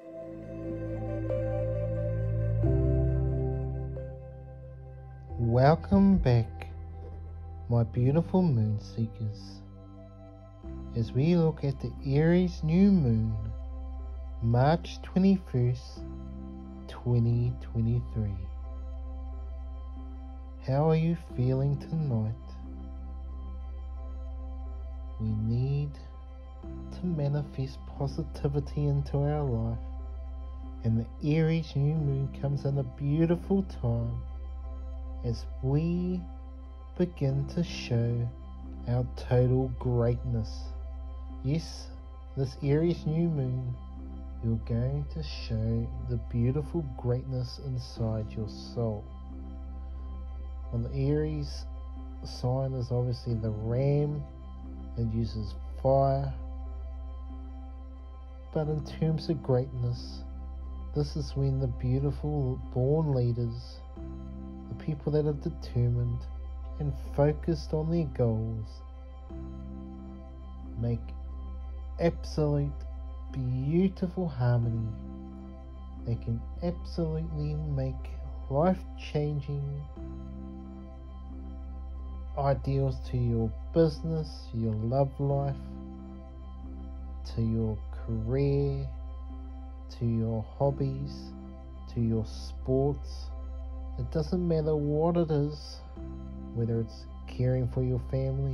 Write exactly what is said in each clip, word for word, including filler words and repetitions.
Welcome back, my beautiful moon seekers, as we look at the Aries New Moon, March twenty-first, twenty twenty-three. How are you feeling tonight? We need to manifest positivity into our life, and the Aries New Moon comes in a beautiful time as we begin to show our total greatness. Yes, this Aries New Moon, you're going to show the beautiful greatness inside your soul. Well, the Aries sign is obviously the ram. It uses fire. But in terms of greatness, this is when the beautiful born leaders, the people that are determined and focused on their goals, make absolute beautiful harmony. They can absolutely make life-changing ideals to your business, your love life, to your career, to your hobbies, to your sports. It doesn't matter what it is, whether it's caring for your family.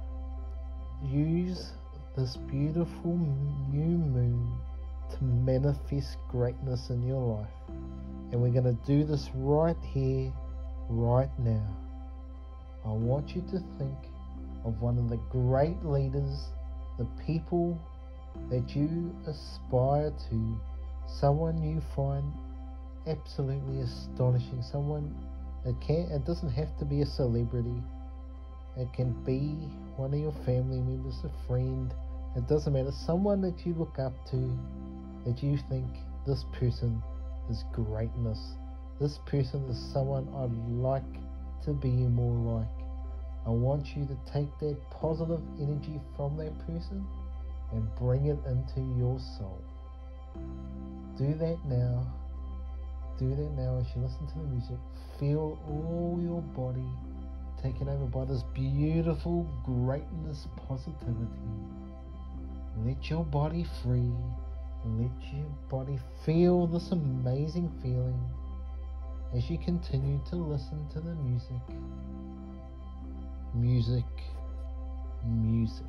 Use this beautiful new moon to manifest greatness in your life. And we're going to do this right here, right now. I want you to think of one of the great leaders, the people that you aspire to, someone you find absolutely astonishing, someone it can it doesn't have to be a celebrity, it can be one of your family members, a friend, it doesn't matter, someone that you look up to, that you think this person is greatness, this person is someone I'd like to be more like. I want you to take that positive energy from that person and bring it into your soul. Do that now. Do that now as you listen to the music. Feel all your body taken over by this beautiful greatness positivity. Let your body free. Let your body feel this amazing feeling as you continue to listen to the music. Music, music.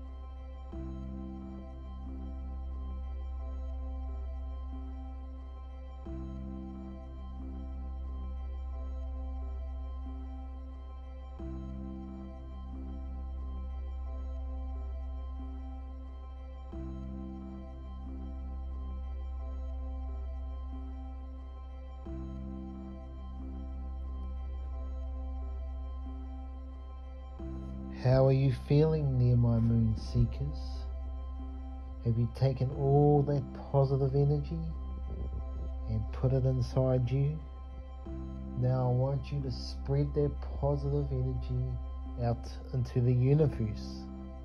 How are you feeling, near my moon seekers? Have you taken all that positive energy and put it inside you? Now I want you to spread that positive energy out into the universe.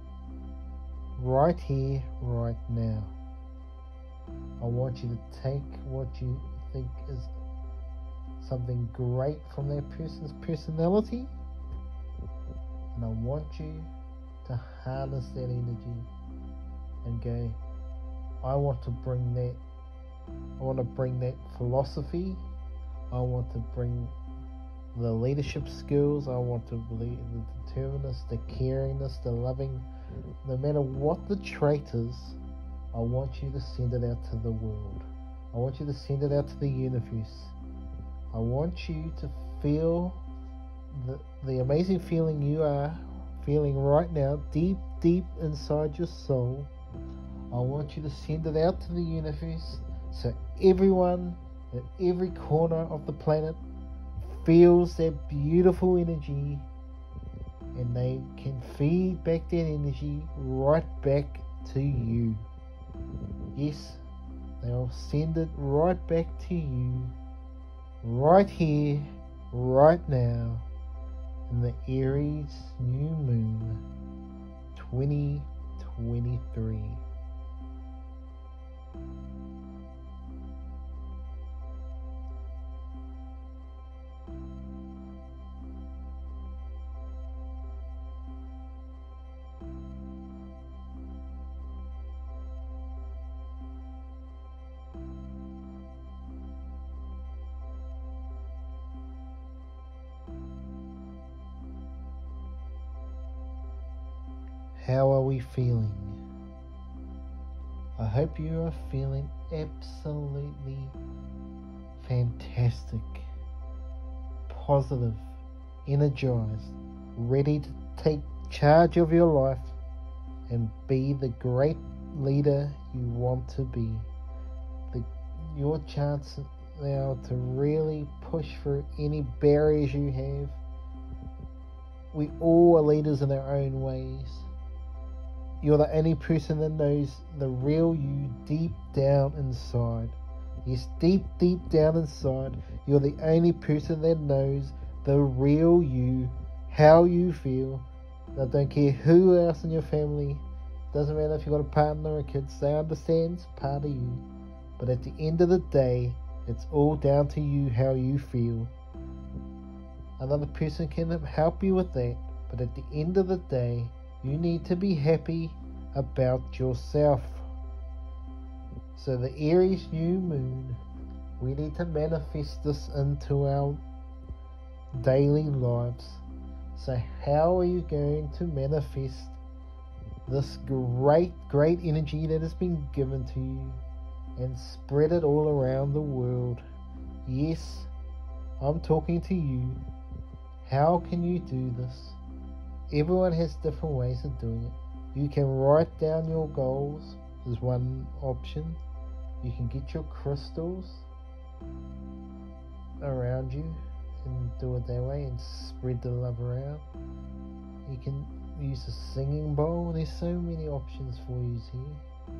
Right here, right now. I want you to take what you think is something great from that person's personality, and I want you to harness that energy and go, I want to bring that, I want to bring that philosophy, I want to bring the leadership skills, I want to believe the determinedness, the caringness, the loving, no matter what the trait is, I want you to send it out to the world. I want you to send it out to the universe. I want you to feel the, the amazing feeling you are feeling right now, deep, deep inside your soul. I want you to send it out to the universe so everyone in every corner of the planet feels that beautiful energy, and they can feed back that energy right back to you. Yes, they'll send it right back to you, right here, right now, in the Aries New Moon twenty twenty-three. how are we feeling? I hope you are feeling absolutely fantastic, positive, energized, ready to take charge of your life and be the great leader you want to be. The, your chance now to really push through any barriers you have. We all are leaders in our own ways. You're the only person that knows the real you deep down inside. Yes, deep, deep down inside, you're the only person that knows the real you, how you feel. I don't care who else in your family, doesn't matter if you've got a partner or kids, they understand it's part of you. But at the end of the day, it's all down to you, how you feel. Another person can help you with that, but at the end of the day, you need to be happy about yourself. So the Aries New Moon, we need to manifest this into our daily lives. So how are you going to manifest this great, great energy that has been given to you and spread it all around the world? Yes, I'm talking to you. How can you do this? Everyone has different ways of doing it. You can write down your goals is one option. You can get your crystals around you and do it that way and spread the love around. You can use a singing bowl. There's so many options for you here.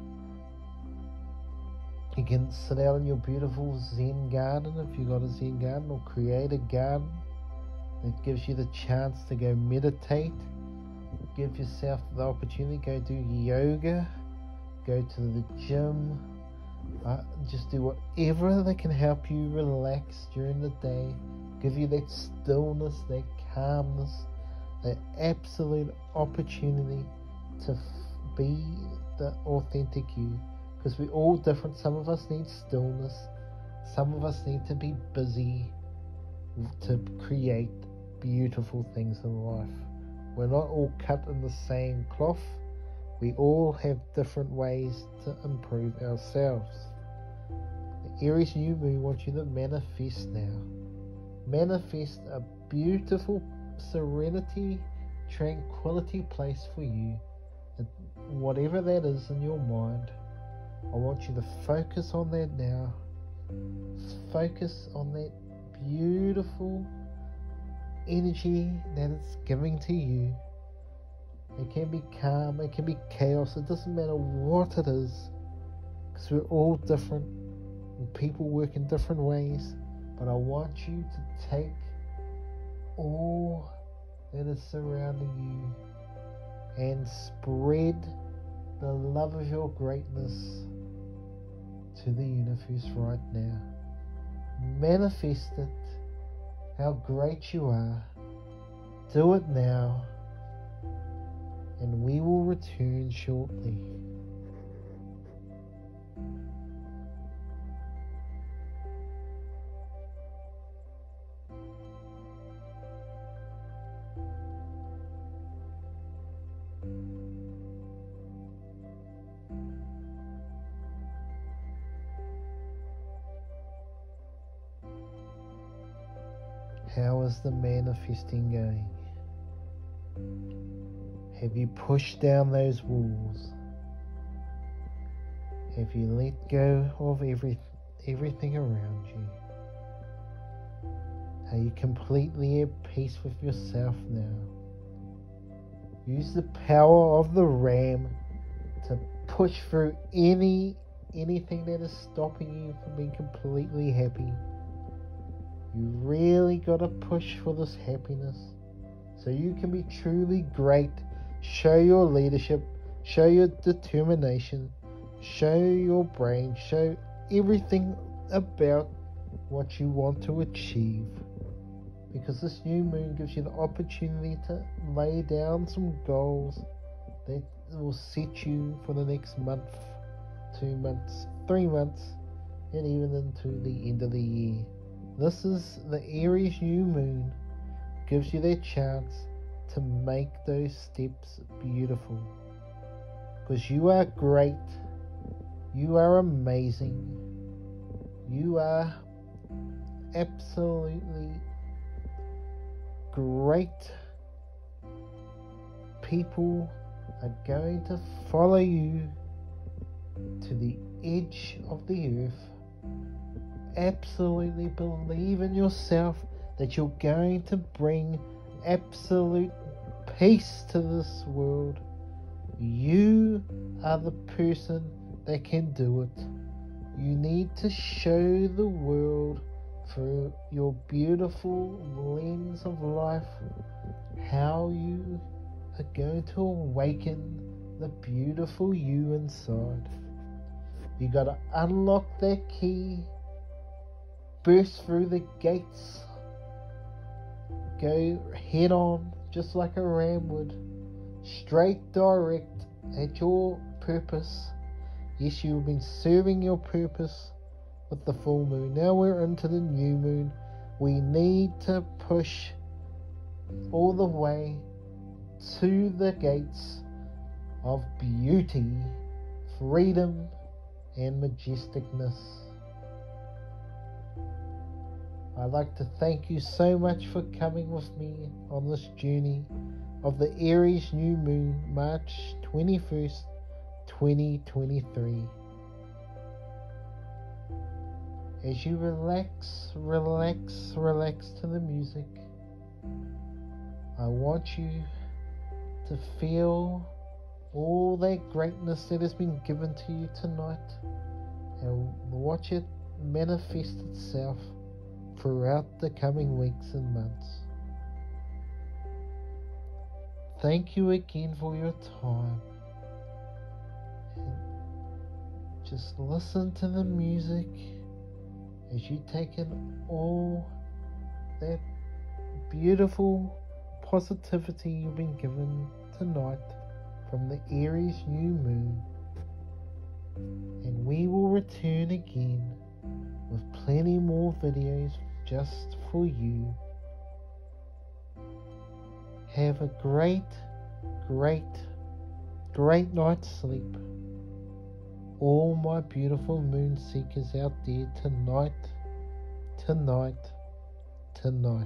You can sit out in your beautiful Zen garden if you've got a Zen garden, or create a garden that gives you the chance to go meditate. Give yourself the opportunity, go do yoga, go to the gym, uh, just do whatever that can help you relax during the day, give you that stillness, that calmness, that absolute opportunity to f- be the authentic you. Because we're all different. Some of us need stillness, some of us need to be busy to create beautiful things in life. We're not all cut in the same cloth. We all have different ways to improve ourselves. The Aries New Moon wants you to manifest now. Manifest a beautiful serenity, tranquility place for you. And whatever that is in your mind, I want you to focus on that now. Focus on that beautiful energy that it's giving to you. It can be calm, it can be chaos, it doesn't matter what it is, because we're all different and people work in different ways. But I want you to take all that is surrounding you and spread the love of your greatness to the universe right now. Manifest it, how great you are. Do it now, and we will return shortly. How is the manifesting going? Have you pushed down those walls? Have you let go of every, everything around you? Are you completely at peace with yourself now? Use the power of the ram to push through any anything that is stopping you from being completely happy. You really got to push for this happiness so you can be truly great. Show your leadership, show your determination, show your brain, show everything about what you want to achieve. Because this new moon gives you the opportunity to lay down some goals that will set you for the next month, two months, three months, and even into the end of the year. This is the Aries New Moon, gives you that chance to make those steps beautiful. Because you are great. You are amazing. You are absolutely great. People are going to follow you to the edge of the earth. Absolutely believe in yourself that you're going to bring absolute peace to this world. You are the person that can do it. You need to show the world through your beautiful lens of life how you are going to awaken the beautiful you inside. You got to unlock that key, burst through the gates, go head on just like a ram would, straight direct at your purpose. Yes, you've been serving your purpose with the full moon. Now we're into the new moon. We need to push all the way to the gates of beauty, freedom, and majesticness. I'd like to thank you so much for coming with me on this journey of the Aries New Moon, March twenty-first, twenty twenty-three. As you relax, relax, relax to the music, I want you to feel all that greatness that has been given to you tonight and watch it manifest itself throughout the coming weeks and months. Thank you again for your time. And just listen to the music as you take in all that beautiful positivity you've been given tonight from the Aries New Moon. And we will return again with plenty more videos just for you. Have a great, great, great night's sleep. All my beautiful moon seekers out there tonight, tonight, tonight.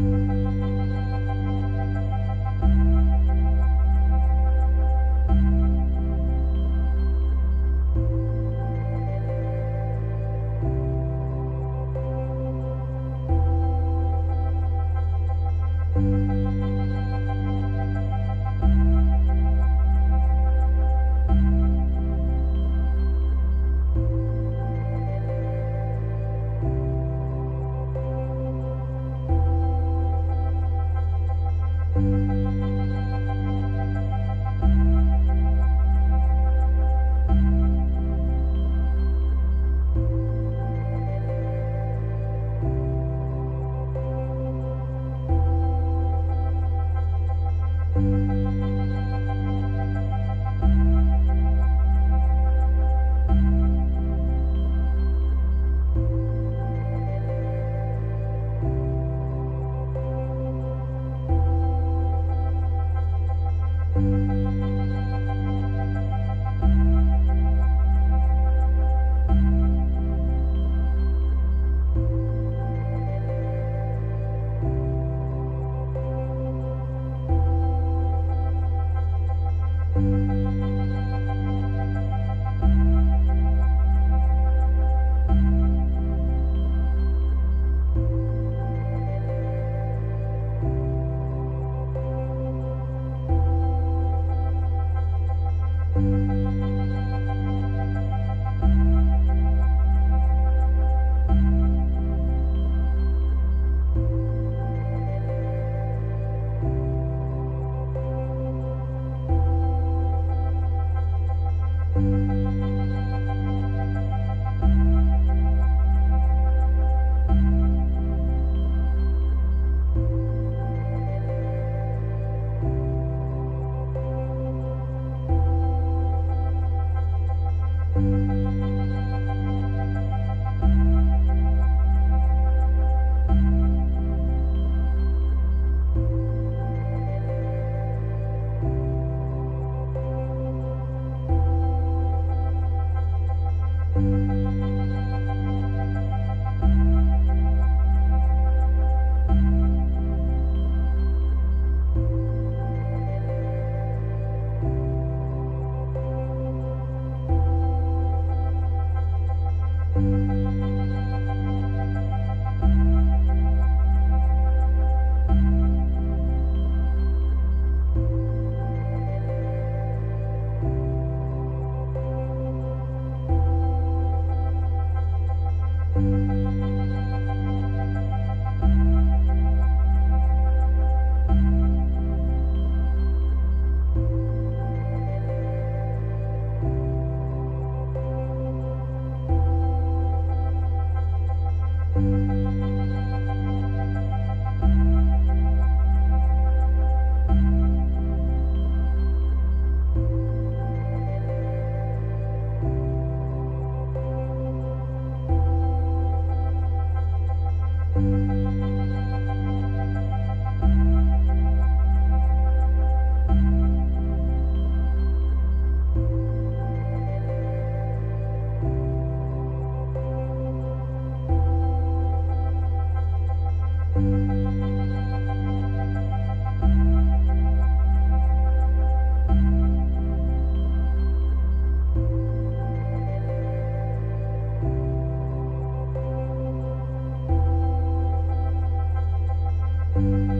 you.